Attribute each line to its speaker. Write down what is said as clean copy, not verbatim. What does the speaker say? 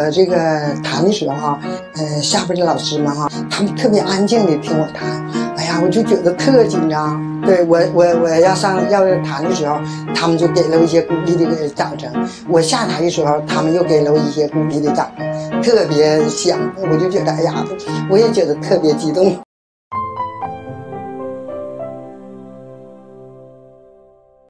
Speaker 1: 这个弹的时候哈，下边的老师们哈，他们特别安静的听我弹，哎呀，我就觉得特紧张。对我要弹的时候，他们就给了我一些鼓励的掌声；我下台的时候，他们又给了我一些鼓励的掌声，特别响。我就觉得，哎呀，我也觉得特别激动。